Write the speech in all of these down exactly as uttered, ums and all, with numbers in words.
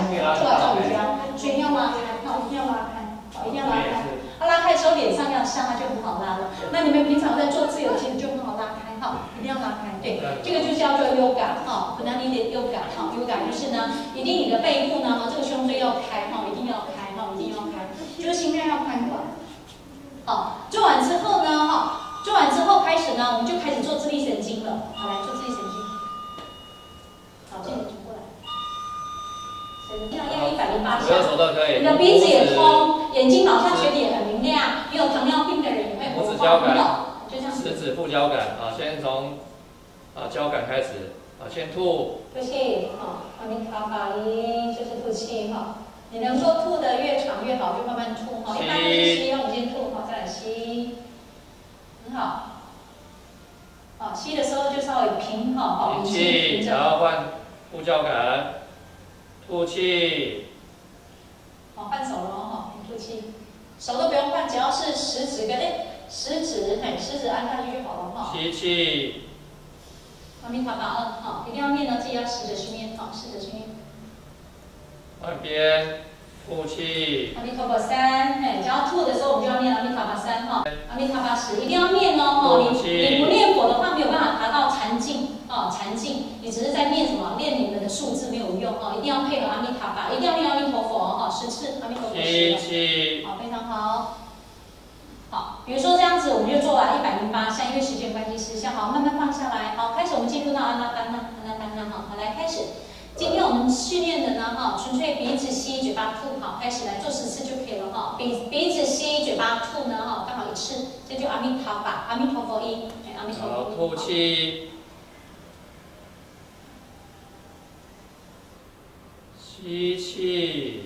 做到这里家，所以一定要拉开，好，一定要拉开，好，一定要拉开。它拉开之后，脸上要上，它就很好拉了。那你们平常在做自由其实就很好拉开，哈，一定要拉开。对，这个就叫做 yoga， 哈，可能你的 yoga， 哈 ，yoga 就是呢，一定你的背部呢，哈，这个胸椎要开，哈，一定要开，哈，一定要开，就是心脏要宽广。好，做完之后呢，哈，做完之后开始呢，我们就开始做自律神经了。好，来做自律神经。好，这里转过来。这样要一百零八下。你的鼻子也通，眼睛脑下垂体也很明亮。也有糖尿病的人也会拇指交感， 就这样。 食指副交感啊，先从啊交感开始啊，先吐。吐气，好，阿弥陀佛音就是吐气哈。你能够吐的越长越好，就慢慢吐哈。一般都是吸，我们先吐好，再来吸，很好。好，吸的时候就稍微平哈，好， 平气，然后换副交感，吐气。 好，换手了哈，吐气，手都不用换，只要是食指跟哎食指，哎食指按下去就好了哈。 吸气。 阿弥陀佛二，好，一定要念到自己要试着去念，好，试着去念。 换边，吐气。 阿弥陀佛三，哎，只要吐的时候，我们就要念阿弥陀佛三哈。阿弥陀佛十，一定要念哦，你你不念佛的话，没有办法达到禅境哦，禅境，你只是在念什么？念你们的数字没有用哦，一定要配合阿弥陀佛，一定要念阿弥陀佛哈，十次阿弥陀佛十。 吸气。 好，非常好。好，比如说这样子，我们就做完一百零八下，因为时间关系失效，好，慢慢放下来。好，开始我们进入到阿那般那，阿那般那哈，好，来开始。今天我们训练的呢，哈，纯粹鼻子吸，嘴巴吐，好，开始来做十次就可以了哈。鼻鼻子吸，嘴巴吐呢，哈，刚好一次，这就阿弥陀佛，阿弥陀佛音，哎，阿弥陀佛。 好，吐气，吸气。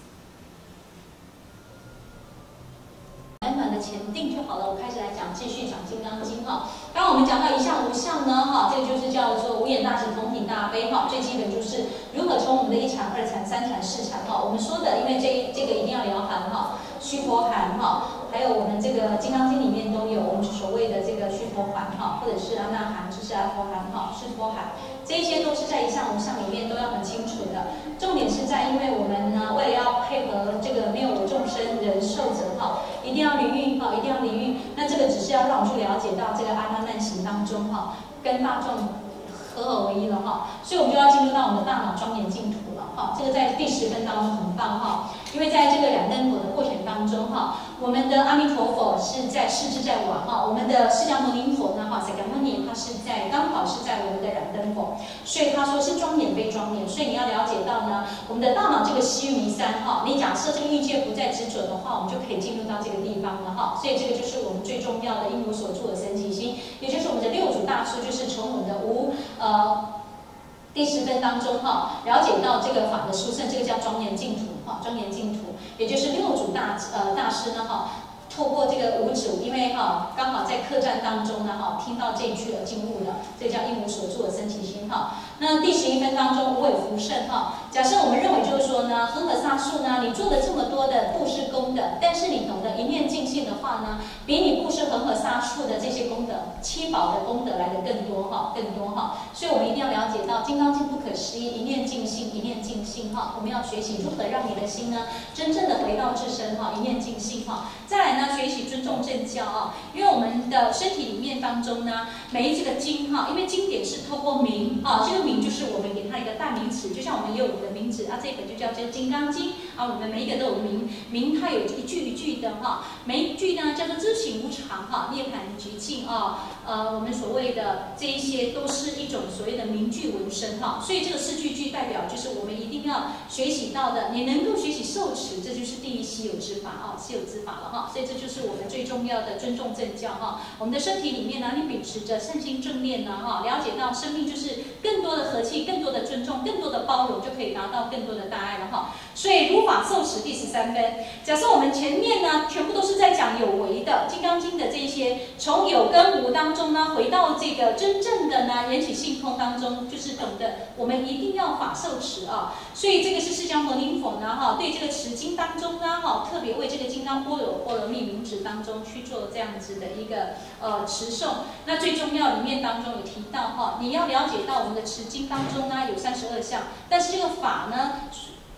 短短的前定就好了，我开始来讲，继续讲《金刚经》哈。刚刚我们讲到一项无相呢，哈，这个就是叫做无眼大乘同体大悲哈。最基本就是如何从我们的一禅、二禅、三禅、四禅哈。我们说的，因为这这个一定要聊含哈，须陀含哈，还有我们这个《金刚经》里面都有我们所谓的这个须陀含哈，或者是阿那含，就是阿陀含哈，须陀含，这一些都是在一项无相里面都要很清楚的。重点是在，因为我们呢，为了要配合这个没有我众生人寿者哈，一定要离欲哈，一定要离欲。那这个只是要让我们去了解到这个阿那难行当中哈，跟大众合而为一了哈，所以我们就要进入到我们的大脑庄严净土了哈。这个在第十分当中很棒哈，因为在这个燃灯佛的过程当中哈，我们的阿弥陀佛是在世自在王哈，我们的释迦牟尼佛呢哈，释迦牟尼他是在刚好是在我们的燃灯佛，所以他说是庄严非庄严，所以你要了解到呢，我们的大脑这个须弥山哈，你假设这个欲界不再执着的话，我们就可以进入到这个地方了哈。所以这个就是我们最重要的因无所住的神奇心，也就是我们的六祖大师，就是从我们的无呃。第十分当中哈，了解到这个法的殊胜，这个叫庄严净土哈，庄严净土，也就是六祖大呃大师呢哈，透过这个五祖，因为哈刚好在客栈当中呢哈，听到这一句而进悟了，这叫应无所住的生起心哈。那第十一分当中无为福胜哈，假设我们认为就是说呢，恒河沙数呢，你做了这么多的布施功德，但是你懂得一念净性的话呢，比你布施恒河沙数的这些功德，七宝的功德来的更多哈，更多哈。所以我们一定要了解到《金刚经》不可思议，一念净性，一念净性哈。我们要学习如何让你的心呢，真正的回到自身哈，一念净性哈。再来呢，学习尊重正教啊，因为我们的身体里面当中呢，每一这个经哈，因为经典是透过名啊，这个名就是我们给它一个代名词，就像我们也有我们的名字啊，这本就叫这个《金刚经》啊，我们每一个都有名，名它有一句一句的哈，每一句呢叫做知行无常哈，涅槃极尽啊，呃，我们所谓的这一些都是一种所谓的名句文身哈，所以这个四句句代表就是我们一定要学习到的，你能够学习受持，这就是第一稀有之法啊，稀有之法了哈，所以这就是我们最重要的尊重正教哈。我们的身体里面呢，你秉持着善心正念呢哈，了解到生命就是更多的和气，更多的尊重，更多的包容，就可以达到更多的大爱了哈。所以如法受持第十三分，假设我们前面呢全部都是在讲有为的《金刚经》的这些，从有跟无当中呢，回到这个真正的呢缘起性空当中，就是懂得我们一定要法受持啊。所以这个是释迦牟尼佛呢哈，对这个持经当中呢哈，特别为这个金刚般若波罗蜜名旨当中去做这样子的一个呃持诵。那最重要里面当中有提到哈，你要了解到我们的持经当中呢有三十二项，但是这个法呢。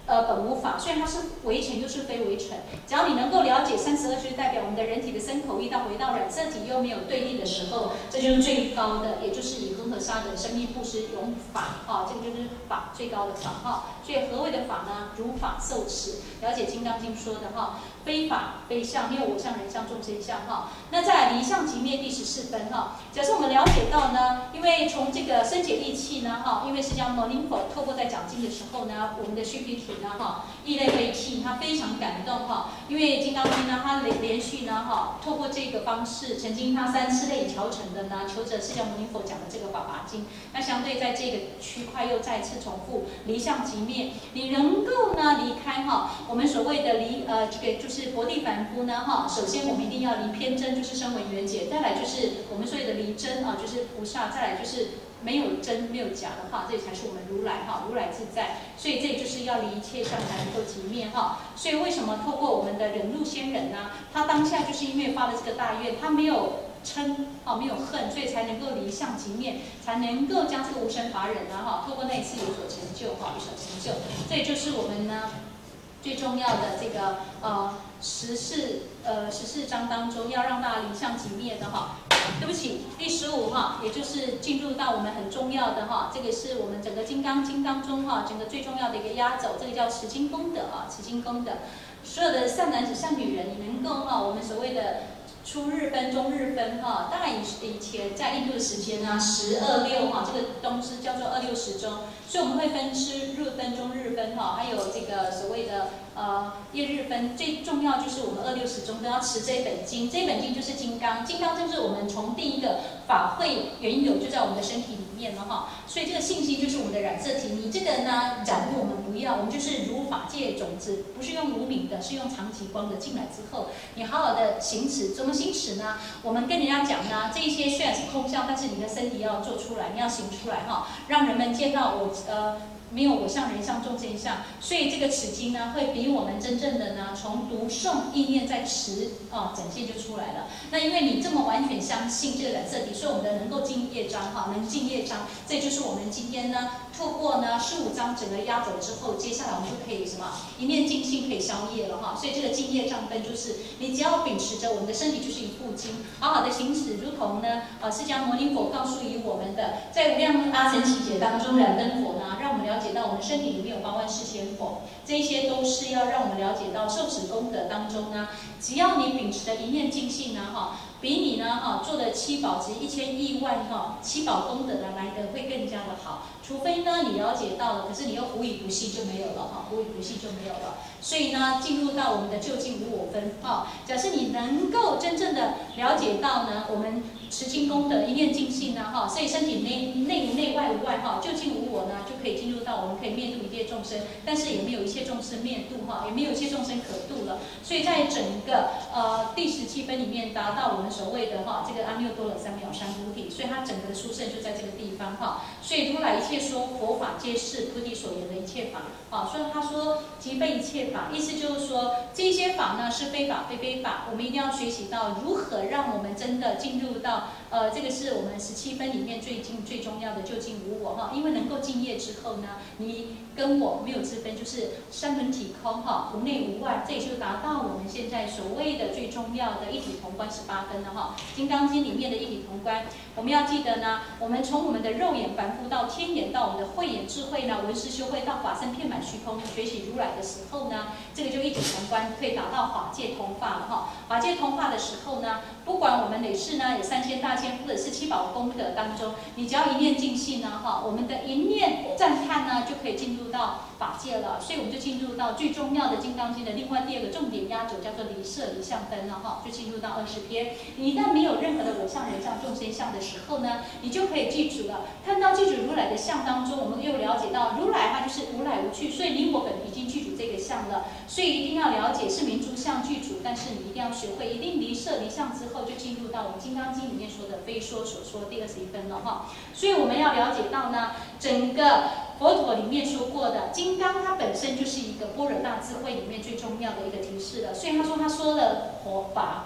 呃，本无法，虽然它是为尘，又是非为尘。只要你能够了解三十二就是代表我们的人体的身口意，到回到染色体又没有对立的时候，这就是最高的，也就是以恒河沙的生命布施永法啊，这个就是法最高的法哈。所以何谓的法呢？如法受持，了解《金刚经》说的哈，非法非相，没有我相、人相、众生相哈。那在离相即灭第十四分哈，假设我们了解到呢，因为从这个生解利器呢哈，因为释迦牟尼佛透过在讲经的时候呢，我们的须毗土呢哈，异类悲泣，他非常感动哈，因为《金刚经》呢，他连连续呢哈，透过这个方式，曾经他三次类以调成的呢，求着释迦牟尼佛讲的这个《法华经》，那相对在这个区块又再次重复离相即灭，你能够呢离开哈，我们所谓的离呃这个就是薄地凡夫呢哈，首先我们一定要离偏真，就是声闻缘解，再来就是我们所谓的离真啊，就是菩萨，再来就是没有真没有假的话，这才是我们如来哈，如来自在。所以这就是要离一切相才能够即灭哈。所以为什么透过我们的忍辱仙人呢？他当下就是因为发了这个大愿，他没有嗔哦，没有恨，所以才能够离相即灭，才能够将这个无生法忍呢哈，透过那一次有所成就哈，有所成就。这也就是我们呢最重要的这个呃十四呃十四章当中要让大家离相即灭的哈。对不起，第十五哈，也就是进入到我们很重要的哈，这个是我们整个金刚经当中哈，整个最重要的一个压轴，这个叫持经功德啊，持经功德，所有的善男子善女人，你能够哈，我们所谓的初日分、中日分哈，当然以以前在印度的时间呢，十二六哈，这个东西叫做二六时中，所以我们会分吃日分、中日分哈，还有这个所谓的呃夜日分，最重要就是我们二六时中都要持这一本经，这一本经就是金刚，金刚就是我们从第一个法会原有就在我们的身体里面了哈，所以这个信息就是我们的染色体，你这个呢染污我们不要，我们就是如法界种子，不是用无名的，是用长极光的进来之后，你好好的行持，怎么行持呢？我们跟人家讲呢，这一些虽然是空相，但是你的身体要做出来，你要行出来哈，让人们见到我呃。没有我相、人相、众生相，所以这个持经呢，会比我们真正的呢，从读诵、意念在持啊，展现就出来了。那因为你这么完全相信这个染色体，所以我们的能够进业障哈，能进业障，这就是我们今天呢，透过呢十五章整个压走之后，接下来我们就可以什么一念尽性可以消业了哈。所以这个进业障分就是你只要秉持着我们的身体就是一部经，好好的行使，如同呢呃释迦牟尼佛告诉于我们的，在无量阿僧祇劫当中，燃灯佛呢，让我们了解到我们身体里面有八万四千佛，这些都是要让我们了解到受持功德当中呢，只要你秉持的一念尽性呢哈，比你呢哈做的七宝值一千亿万哈七宝功德呢来的会更加的好。除非呢你了解到了，可是你又无以不信就没有了哈，无以不信就没有了。所以呢，进入到我们的究竟无我分哈。假设你能够真正的了解到呢，我们持经功德一念尽性呢哈，所以身体内内内外无外哈，究竟无我呢，就可以进入到我们可以灭度一切众生，但是也没有一切众生灭度哈，也没有一切众生可度了。所以在整个呃第十七分里面达到我们所谓的哈这个阿耨多罗三藐三菩提，所以它整个的殊胜就在这个地方哈。所以如来一切说佛法皆是菩提所言的一切法啊，所以他说即非一切法，意思就是说这些法呢是非法非非法，我们一定要学习到如何让我们真的进入到呃这个是我们十七分里面最近最重要的究竟无我哈，因为能够净业之后呢，你跟我没有之分，就是三轮体空哈，无内无外，这也就达到我们现在所谓的最重要的一体同观十八分了哈。金刚经里面的一体同观，我们要记得呢，我们从我们的肉眼凡夫到天眼，到我们的慧眼智慧呢，文思修慧到法身遍满虚空，学习如来的时候呢，这个就一体同观，可以达到法界同化了哈。法界同化的时候呢，不管我们累世呢有三千大千，或者是七宝功德当中，你只要一念尽性呢哈，我们的一念赞叹呢，就可以进入到法界了。所以我们就进入到最重要的《金刚经》的另外第二个重点压轴，叫做离色离相分了哈，就进入到二十篇。你一旦没有任何的我相、人相、众生相的时候呢，你就可以记住了。看到记住如来的相当中，我们又了解到如来它就是无来无去，所以你我本已经记住这个相了。所以一定要了解是明珠相具足，但是你一定要学会，一定离色离相之后，就进入到我们《金刚经》里面说的非说所说第二十一分了哈。所以我们要了解到呢，整个佛陀里面说过的金刚，它本身就是一个般若大智慧里面最重要的一个提示了。所以他说他说了佛法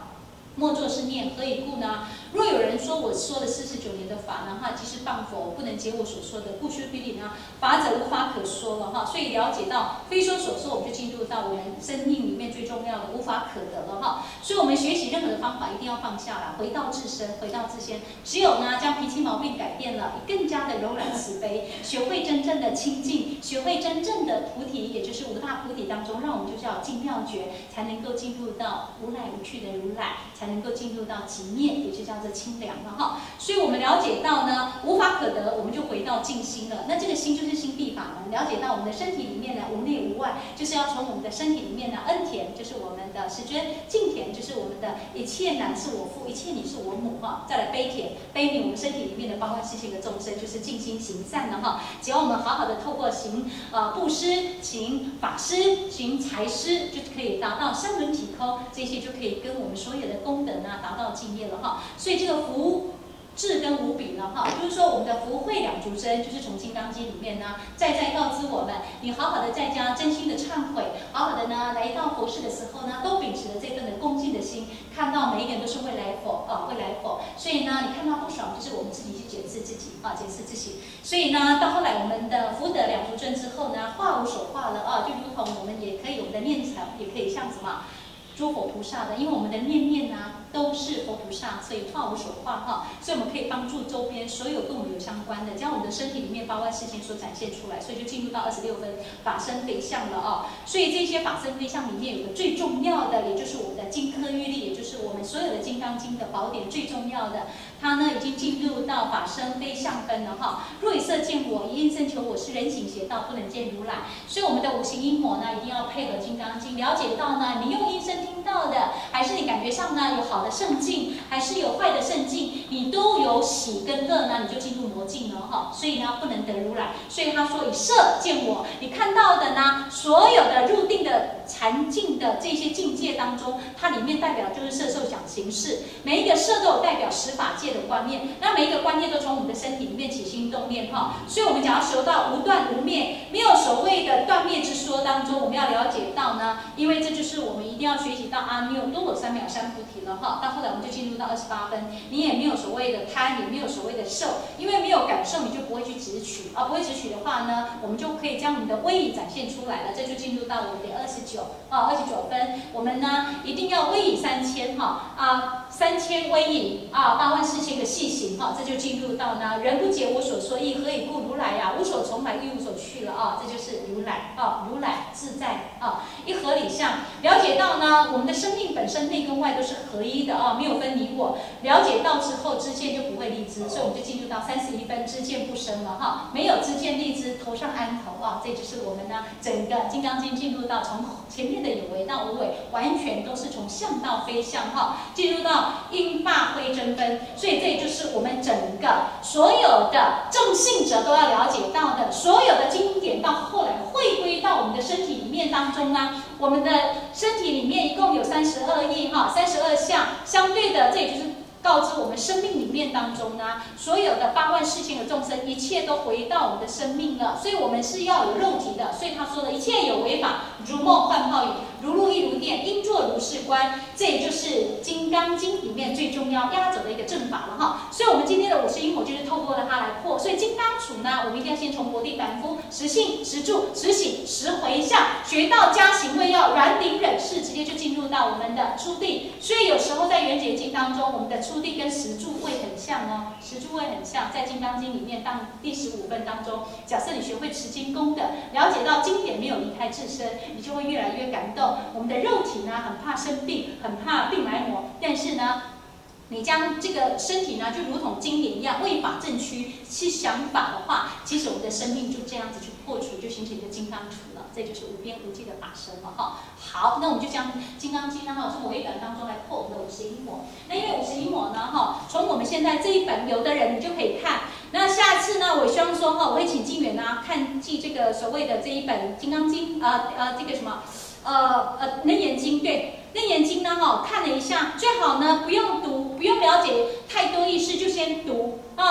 莫作是念，何以故呢？若有人说我说了四十九年的法呢，哈，即是谤佛，不能解我所说的，故须必定呢，法者无法可说了哈。所以了解到非说所说，我们就进入到我们生命里面最重要的无法可得了哈。所以我们学习任何的方法一定要放下来，回到自身，回到自身。只有呢，将脾气毛病改变了，更加的柔软慈悲，学会真正的清净，学会真正的菩提，也就是五大菩提当中，让我们就是要进妙觉，才能够进入到无来无去的如来，才能够进入到极灭，也就叫做清凉了哈。所以我们了解到呢，无法可得，我们就回到静心了。那这个心就是心地法门，了解到我们的身体里面呢，无内无外，就是要从我们的身体里面呢，恩田就是我们的师尊，敬田就是我们的一切男是我父，一切女是我母哈。再来悲田，悲悯我们身体里面的八万四千个众生，就是静心行善了哈。只要我们好好的透过行呃布施、行法施、行财施，就可以达到三轮体空，这些就可以跟我们所有的功德呢达到净业了哈。所以这个福智跟无比了哈，就是说我们的福慧两足真，就是从《金刚经》里面呢，再再告知我们，你好好的在家真心的忏悔，好好的呢来到佛事的时候呢，都秉持着这份的恭敬的心，看到每一个人都是未来佛啊，未来佛，所以呢，你看到不爽，就是我们自己去检视自己啊，检视自己。所以呢，到后来我们的福德两足真之后呢，化无所化了啊，就如同我们也可以，我们的念财也可以像什么？诸佛菩萨的，因为我们的念念呢、啊、都是佛菩萨，所以化无所化哈，所以我们可以帮助周边所有跟我们有相关的，将我们的身体里面八万四千所展现出来，所以就进入到二十六分法身非相了啊。所以这些法身非相里面有个最重要的，也就是我们的金科玉律，也就是我们所有的金刚经的宝典最重要的，它呢已经进入到法身非相分了哈。若以色见我，以因身求我是人行邪道，不能见如来。所以我们的五行因果呢，一定要配合金刚经，了解到呢，你用因身听到的，还是你感觉上呢有好的圣境，还是有坏的圣境，你都有喜跟乐呢，你就进入魔境了哈。所以呢，不能得如来。所以他说以色见我，你看到的呢，所有的入定的禅境的这些境界当中，它里面代表就是色受想行识，每一个色都有代表十法界的观念，那每一个观念都从我们的身体里面起心动念哈。所以我们讲要修到无断无灭，没有所谓的断灭之说当中，我们要了解到呢，因为这就是我们一定要学习到阿耨多罗三藐三菩提了哈。到后来我们就进入到二十八分，你也没有所谓的贪，也没有所谓的受，因为没有感受，你就不会去执取啊，不会执取的话呢，我们就可以将我们的威仪展现出来了，这就进入到我们的二十九啊，二十九分，我们呢一定要威仪三千哈啊，三千威仪啊，八万四千个细行哈，这就进入到呢人不解我所说义，何以故？如来呀、啊，无所从来，亦无所去了啊，这就是如来啊，如来自在啊，一合理相，了解到呢，我们的生命本身内跟外都是合一的啊，没有分你我。了解到之后，知见就不会立知，所以我们就进入到三十一分，知见不生了哈，没有知见立知，头上安头啊，这就是我们呢整个《金刚经》进入到从前面的有为到无为，完全都是从相到非相哈，进入到因法非真分，所以这就是我们整个所有的正信者都要了解到的，所有的经典到后来汇归到我们的身体里面当中呢，我们的身体里面一共有三十二亿哈，三十二相，相对的这也就是告知我们生命里面当中呢，所有的八万四千个众生，一切都回到我们的生命了，所以我们是要有肉体的，所以他说的一切有为法，如梦幻泡影，如露亦如电，应作如是观，这也就是《金刚经》里面最重要压轴的一个正法了哈。所以我们今天的五十因果就是透过了它来破，所以金刚杵呢，我们一定要先从薄地凡夫实性、实住、实醒、实回向，学到加行位要软顶忍世，直接就进入到我们的初地。所以有时候在圆觉经当中，我们的初地跟实住位很像哦，实住位很像，在《金刚经》里面当第十五分当中，假设你学会持经功的，了解到经典没有离开自身，你就会越来越感动。我们的肉体呢，很怕生病，很怕病来磨，但是呢，你将这个身体呢，就如同经典一样，为法正趋，去想法的话，其实我们的生命就这样子去破除，就形成一个金刚杵了。这就是无边无际的法身了哈。好，那我们就将《金刚经》呢，哈，从某一本当中来破我们的五十因果。那因为五十因果呢，哈，从我们现在这一本，有的人你就可以看。那下次呢，我希望说哈，我会请静远啊，看记这个所谓的这一本《金刚经》啊呃这个什么。呃呃，《楞严经》对，《楞严经》呢，哈，看了一下，最好呢不用读，不用了解太多意思，就先读啊。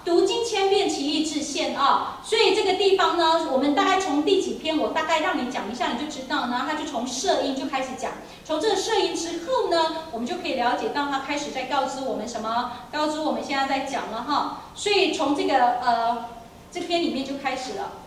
读经千遍，其义自现啊。所以这个地方呢，我们大概从第几篇，我大概让你讲一下，你就知道呢。他就从摄音就开始讲，从这个摄音之后呢，我们就可以了解到他开始在告知我们什么，告知我们现在在讲了哈。所以从这个呃这篇里面就开始了。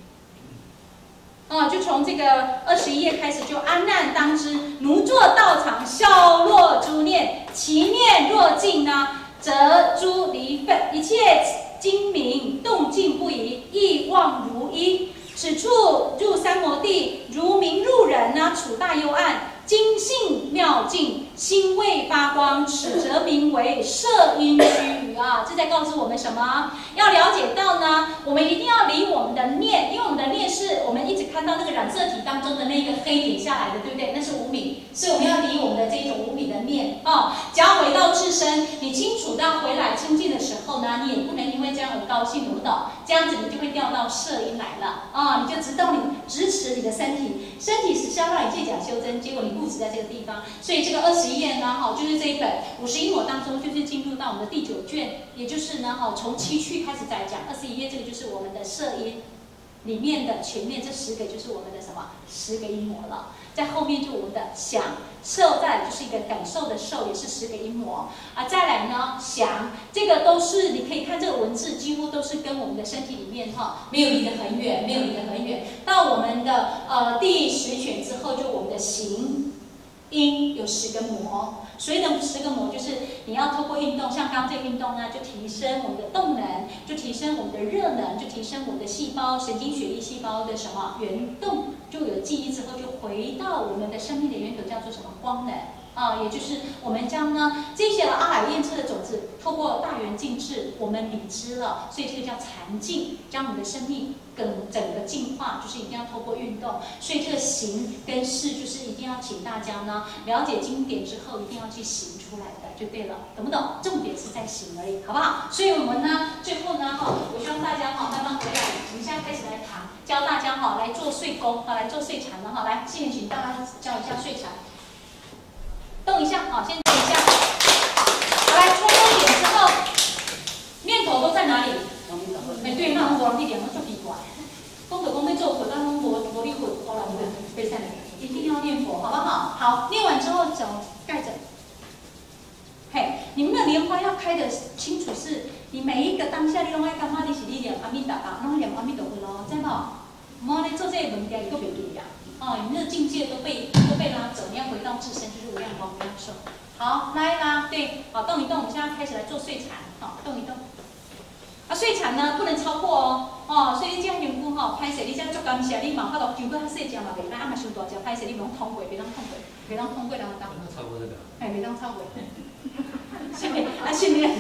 啊，就从这个二十一页开始，就安难当知，奴作道场，笑若诸念，其念若尽呢，则诸离分，一切精明，动静不移，意望如一。此处入三摩地，如明入人呢，处大幽暗，精性妙境，心未发光，此则名为摄音须臾啊！这在告诉我们什么？要了解到呢，我们一定要离我们的念，因为我们的念是我们一直看到那个染色体当中的那个黑点下来的，对不对？那是无明，所以我们要离我们的这种无明的念啊、哦。只要回到自身，你清楚到回来清净的时候呢，你也不能因为这样而高兴，懂不懂？这样子你就会掉到摄音来了啊、哦！你就知道你支持你的身体，身体是要让你借假修真，结果你固执在这个地方，所以这个二十一页呢，哈，就是这一本五十一抹当中，就是进入到我们的第九卷，也就是呢，哈，从七趣开始在讲。二十一页这个就是我们的摄音里面的前面这十个就是我们的什么十个音模了，在后面就我们的想受，再来就是一个感受的受，也是十个音模啊。再来呢，想这个都是你可以看这个文字，几乎都是跟我们的身体里面哈，没有离得很远，没有离得很远。到我们的呃第十卷之后，就我们的行。 音有十个模，所以呢，十个模就是你要透过运动，像刚刚这个运动呢，就提升我们的动能，就提升我们的热能，就提升我们的细胞、神经血液细胞的什么原动，就有记忆之后，就回到我们的生命的源头，叫做什么光能啊，也就是我们将呢这些阿海验测的种子，透过大圆净智，我们理知了，所以这个叫禅净，将我们的生命跟整个进化，就是一定要透过运动，所以这个行跟事，就是一定要请大家呢。 了解经典之后，一定要去行出来的，就对了，懂不懂？重点是在行而已，好不好？所以我们呢，最后呢，哈，我希望大家哈慢慢回来，我们现在开始来谈，教大家哈来做睡功，哈来做睡禅了哈，来，现在请大家教一下睡禅，动一下，好，先动一下，好，来冲功点之后，念头都在哪里？哎，对，那我往一点，我做奇怪，功德功没做，可但功佛佛力混，好了，你们背下来。 一定要念佛，好不好？好，念完之后手盖着。嘿，你们的莲花要开的清楚，是你每一个当下，你拢爱感觉你是你念阿弥陀佛，拢念阿弥陀佛咯，知无？唔好咧做这个问题，你都袂记呀。哦，你那个境界都被都被拉走，你要回到自身，就是无量光无量寿。好，来啦，对，好，动一动，我们现在开始来做睡禅，好，动一动。 啊，睡禅呢不能超过哦，哦，所以你这样缘故吼，歹势你这样足感谢你嘛，法度上过较细只嘛袂歹，啊嘛伤大只，歹势你袂当通过，袂当通过，袂当通过人当。 超过这个。 哎，袂当超过。训练，啊训练。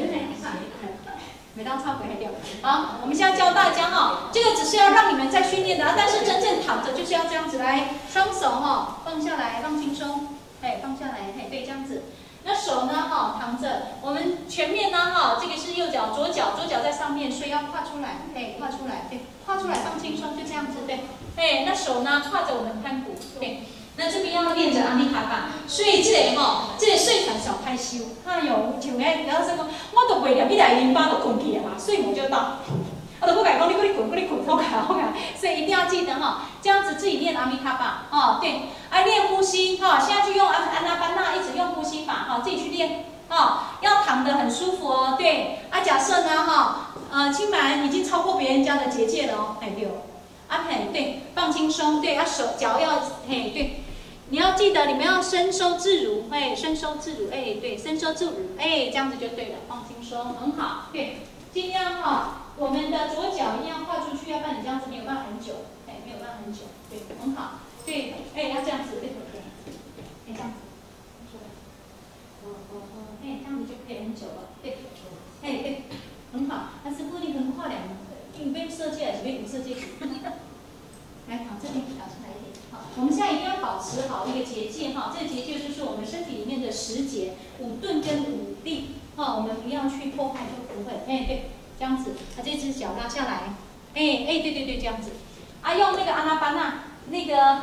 袂当超过还对。好，我们现在教大家哈，这个只是要让你们在训练的，但是真正躺着就是要这样子来，双手哈放下来，放轻松，哎放下来，嘿对，这样子。 那手呢？哈，躺着。我们前面呢？哈，这个是右脚，左脚，左脚在上面，所以要跨出来，哎，跨出来，对，跨出来放轻松，就这样子，对。哎，那手呢？跨着我们髋骨，对。那这边要练着阿弥陀佛，所以这个哈，这个睡禅小害羞。哎呦，像诶，然后说，我都袂念，你来零八就困去啊嘛，睡魔就到。我都不敢讲，你过你滚，过你滚，我敢，我敢。所以一定要记得哈，这样子自己练阿弥陀佛，哦，对。 爱练呼吸哈，现在就用安安那班那，一直用呼吸法哈，自己去练哈，要躺得很舒服哦。对，啊，假设呢哈，呃，清满已经超过别人家的结界了哦，哎对，啊嘿对，放轻松，对，啊手脚要嘿对，你要记得你们要伸收自如，哎，伸收自如，哎对，伸收自如，哎这样子就对了，放轻松，很好，对，尽量哈，我们的左脚一定要跨出去，要不然你这样子没有办法很久，哎没有办法很久，对，很好。 对，哎，要这样子，对不对？哎，这样子，出来，哦哦哦，哎，这样子就可以很久了，对，哎对，很好。但是不一定很快两，因为设计还是没有设计。来，好，这边调出来一点。好，我们现在一定要保持好一个结界哈，这个结界就是我们身体里面的十节，五钝跟五力哈，我们不要去破坏就不会。哎，对，这样子，把这只脚拉下来，哎哎，对对对，这样子。啊，用那个阿那巴那。 那个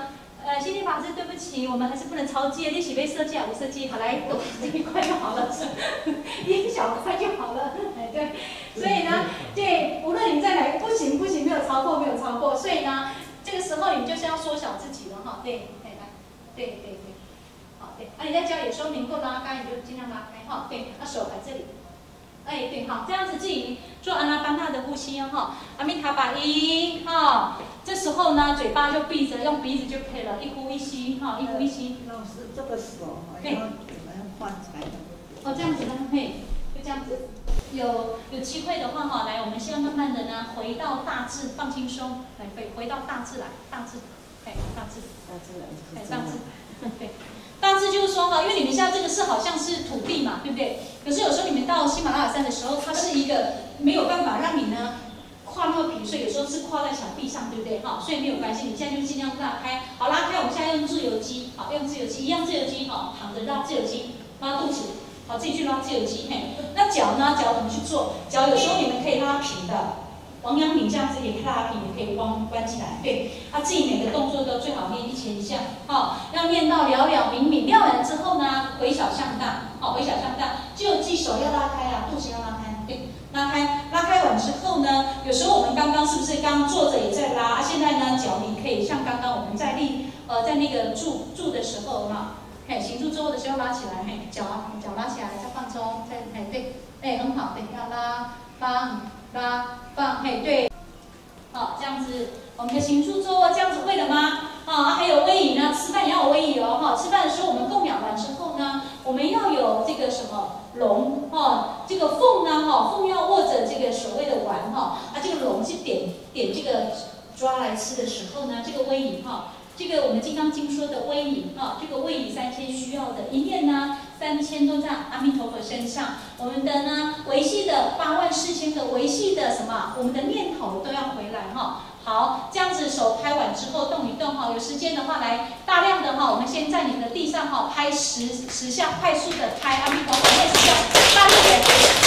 呃，心理法师，对不起，我们还是不能超界，练习被设计啊，无设计，好来，我这一块就好了，一小块就好了，哎对，所以呢，对，无论你在哪，不行不行，没有超过，没有超过，所以呢，这个时候你就是要缩小自己了哈，对，对来，对对对，好对，啊你在家里说能够拉开，你就尽量拉开哈，对，那手在这里。哎，对，好，这样子自己做阿拉班纳的呼吸哦，哈，阿弥陀佛一，哈，这时候呢，嘴巴就闭着，用鼻子就可以了，一呼一吸，哈，一呼一吸。 老师，这个手哈，要怎么样换才能？ 哦，这样子呢，嘿，就这样子。有有机会的话哈，来，我们现在慢慢的呢，回到大智，放轻松，来回回到大智来，大智，哎，大智， 大自然哎，大智，对。大致就是说哈，因为你们现在这个是好像是土地嘛，对不对？可是有时候你们到喜马拉雅山的时候，它是一个没有办法让你呢跨那么平，所以有时候是跨在墙壁上，对不对？哈，所以没有关系，你现在就尽量拉开。好，拉开，我们现在用自由基，好，用自由基，一样自由基，好，躺着拉自由基，拉肚子，好，自己去拉自由基。嘿，那脚呢？脚怎么去做？脚有时候你们可以拉平的。王阳明这样子也可以拉平，也可以弯弯起来，对，他、啊、自己每个动作都最好练一千下，好、哦，要练到了了明明，练完之后呢，回小向大，好、哦，回小向大，就记手要拉开啊，肚子要拉开，对，拉开，拉开完之后呢，有时候我们刚刚是不是刚坐着也在拉，啊，现在呢脚你可以像刚刚我们在立呃在那个住住的时候哈，嘿，行住坐卧的时候拉起来，嘿，脚脚拉起来，再放松，再嘿对，哎很好，对，要拉拉。拉放，嘿，对，好，这样子，我们的行住坐卧这样子会了吗？啊，还有威仪呢，吃饭也要有威仪哦，哈，吃饭的时候我们供养完之后呢，我们要有这个什么龙，哈，这个凤呢，哈，凤要握着这个所谓的丸，哈，啊，这个龙是点点这个抓来吃的时候呢，这个威仪，哈。这个我们《金刚经》说的威仪哈，这个威仪三千需要的一念呢，三千都在阿弥陀佛身上。我们的呢维系的八万四千个维系的什么，我们的念头都要回来哈。好，这样子手拍完之后动一动哈，有时间的话来大量的哈，我们先在你的地上哈拍十十下，快速的拍阿弥陀佛念十下，大力点。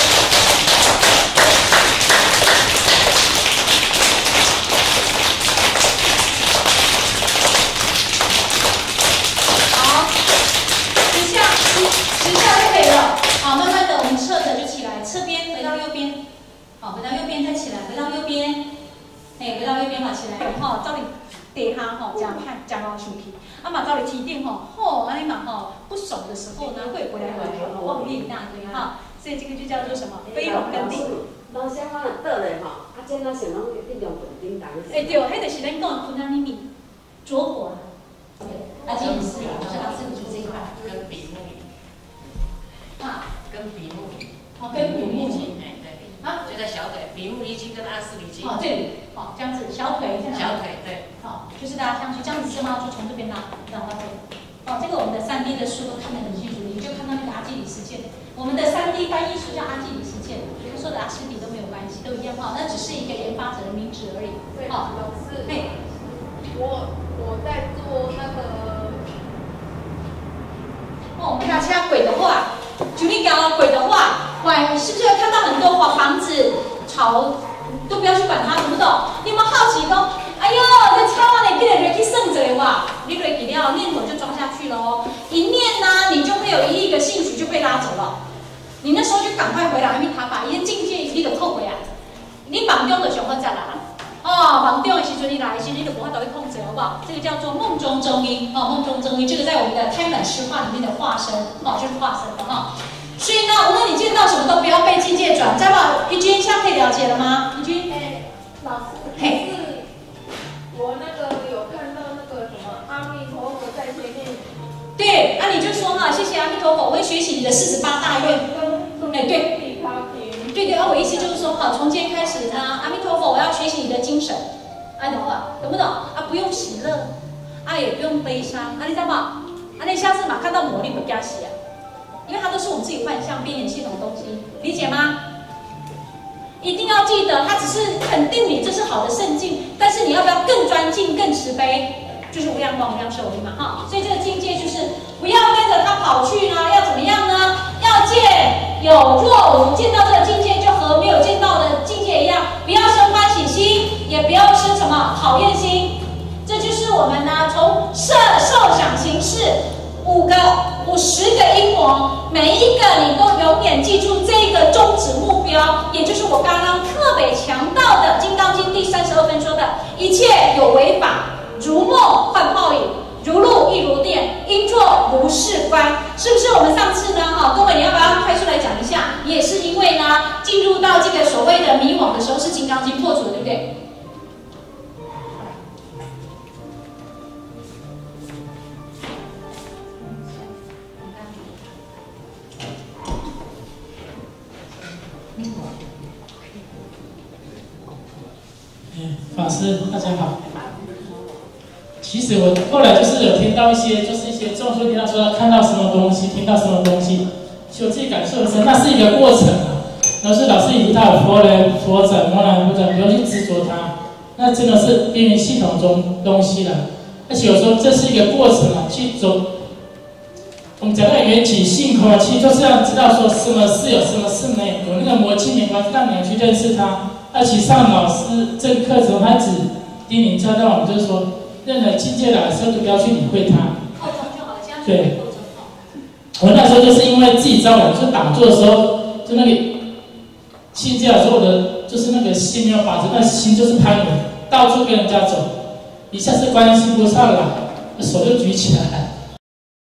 好，慢慢的我们侧着就起来，侧边回到右边，好，回到右边再起来，回到右边，哎，回到右边嘛起来，吼，照你底下吼，加派加高手皮，啊嘛照你提点吼，吼，安尼嘛吼，不熟的时候呢会回来回来，忘念一大堆哈，所以这个就叫做什么？飞龙跟定。 老师我若倒来吼，啊，这哪想拢一定用本顶当。 哎对，迄就是咱讲的昆达尼米，着火。啊，金师，老师你就这一块。 跟比目鱼。 啊。 跟比目鱼。 哦，跟比目鱼。 哎对。 啊， 就在小腿，比目鱼肌跟阿斯里肌。 哦，这里，好，这样子，小腿在哪里？ 小腿对。 好，就是大家上去，这样子是吗？就从这边拉，拉到这里。哦，这个我们的三 D 的书都看得很清楚，你就看到那个阿基里斯腱。我们的三 D 翻译书叫阿基里斯腱，跟说的阿斯里都没有关系，都一样哈，那只是一个研发者的名字而已。 对， 好， 老师， 嘿， 我我在做那个。 哦，我们大家鬼的话，就你讲鬼的话，晚是不是看到很多房房子朝，都不要去管它，懂不懂？你有没有好奇说，哎呦，这超啊，你记得回去算着哇，你回去了念头就装下去了哦，一念呢，你就会有一亿个兴趣就被拉走了，你那时候就赶快回来，阿弥陀佛，伊的境界你就扣回来，你梦中就上好再来。哦，梦中的时阵你来的时候，你就无法度去控制，好不好？这个叫做梦中中音，哦，梦中中音，这个在我们的胎满湿化里面的化身，哦，就是化身的哈。所以呢，无论你见到什么都不要被境界转，再把一君现在可以了解了吗？一君， 哎，老师， 嘿， 是我那个有看到那个什么阿弥陀佛在前面。 对，那、啊、你就说哈，谢谢阿弥陀佛，我会学习你的四十八大愿。哎，对。对对，啊，我意思就是说，哈，从今天开始呢，阿弥陀佛，我要学习你的精神，啊，懂不懂？懂不懂？啊，不用喜乐，啊，也不用悲伤，啊，你知道吗？啊，你下次嘛看到魔力不加喜啊，因为它都是我们自己幻象编演系统的东西，理解吗？一定要记得，它只是肯定你这是好的圣境，但是你要不要更专进、更慈悲？就是无量光、无量寿力嘛，哈，所以这个境界就是不要跟着他跑去呢，要怎么样呢？要见有若无，见到这个境界就和没有见到的境界一样，不要生欢喜心，也不要生什么讨厌心，这就是我们呢从摄五个、五十个英模，每一个你都永远记住这个终止目标，也就是我刚刚特别强调的《金刚经》第三十二分说的：一切有为法，如梦幻泡影，如露亦如电，应作如是观。是不是我们上次呢？哈，各位你要不要快出来讲一下？也是因为呢，进入到这个所谓的迷惘的时候，是《金刚经》破除的，对不对？ 法师，大家好。其实我后来就是有听到一些，就是一些众说听到说看到什么东西，听到什么东西，其实我自己感受很深，那是一个过程啊。然后是老师以及他有佛人、佛者、魔人、佛者，不用去执着它，那真的是边缘系统中东西了。而且有时候这是一个过程啊，去走。我们讲到缘起性空，其实就是要知道说什么是有，什么是没有，有那个魔性没关系，让你要去认识它。而且上老师这个课程，他只叮咛教导我们，就是说，任何境界来的时候，就不要去理会它。 扩充就好了，这样对。我那时候就是因为自己招感，就打坐的时候，就那个境界的时候，我的就是那个心没有把持，那心就是攀援，到处跟人家走。一下是观世音菩萨来，手就举起来，